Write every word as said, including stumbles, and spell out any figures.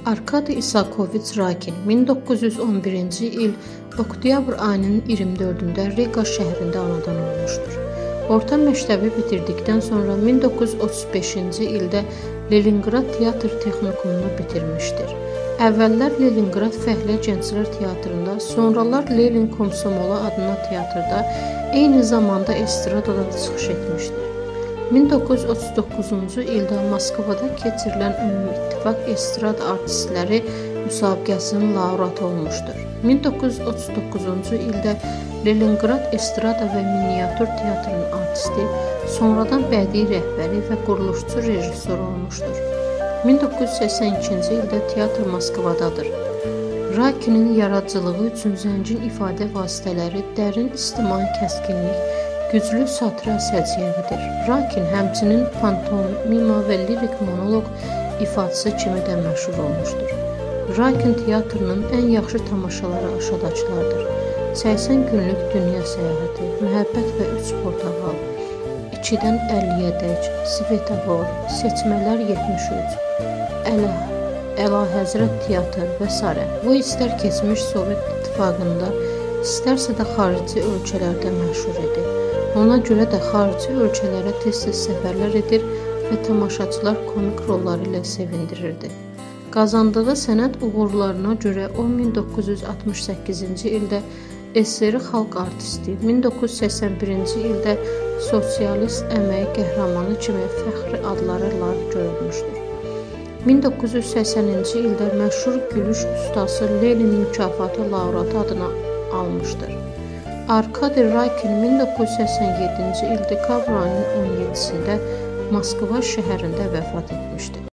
Arkadi İsakoviç Rakin min doqquz yüz on birinci il oktyabr ayının iyirmi dördündə Riga şəhərində anadan olmuşdur. Orta məktəbi bitirdikdən sonra min doqquz yüz otuz beşinci ildə Leningrad Teatr Texnikumunu bitirmişdir. Əvvəllər Leningrad Fəhlə Gənclər Teatrında, sonralar Lenin Komsomolu adına teatrda, eyni zamanda estradada çıxış etmişdir. min doqquz yüz otuz doqquzuncu ildə Moskvada keçirilən Ümumİttifaq Estrada Artistləri müsabiqəsinin laureatı olmuşdur. min doqquz yüz otuz doqquzuncu ildə Leningrad Estrada və Miniatür Teatrının artisti, sonradan bədii rəhbəri və quruluşçu rejissor olmuşdur. min doqquz yüz səksən ikinci ildə teatr Moskvadadır. Rakinin yaradıcılığı üçün zəngin ifadə vasitələri, dərin ictimai kəskinlik, güclü satira səciyyəvidir. Rakin həmçinin pantomima və lirik monoloq ifaçısı kimi də məşhur olmuşdur. Rakin teatrının ən yaxşı tamaşaları aşağıdakılardır: səksən günlük dünya səyahəti, Məhəbbət və üç portağal, ikidən əlliyyədək, Svetofor, Seçmələr yetmiş üç, Əla, Əlahəzrət teatr və s. Bu istər keçmiş Sovet İttifaqında, istərsə də xarici ölkələrdə məşhur idi. Ona görə də xarici ölkələrə tez-tez səfərlər edir və tamaşaçılar komik rolları ilə sevindirirdi. Qazandığı sənət uğurlarına görə o min doqquz yüz altmış səkkizinci ildə S S R xalq artisti, min doqquz yüz səksən birinci ildə sosialist əmək qəhrəmanı kimi fəxri adları ilə görülmüşdür. min doqquz yüz səksəninci ildə məşhur gülüş ustası Lenin mükafatı laureatı adını almışdır. Arkadi Rakin min doqquz yüz səksən yeddinci il dekabr ayının on yeddisində Moskva şəhərində vəfat etmişdir.